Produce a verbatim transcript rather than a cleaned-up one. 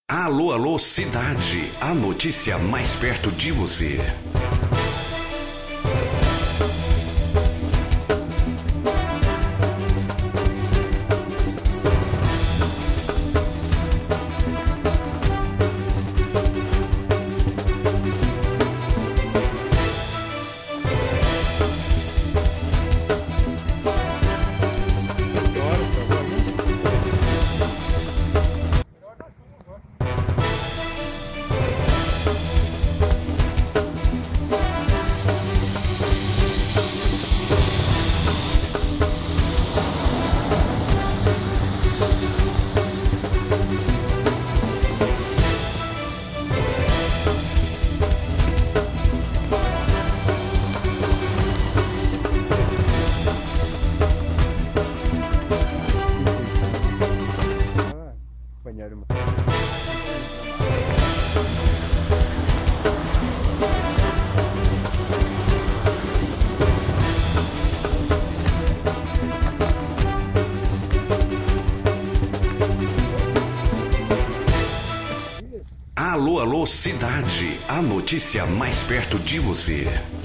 Alô, alô, cidade. A notícia mais perto de você. Alô, alô, cidade. A notícia mais perto de você.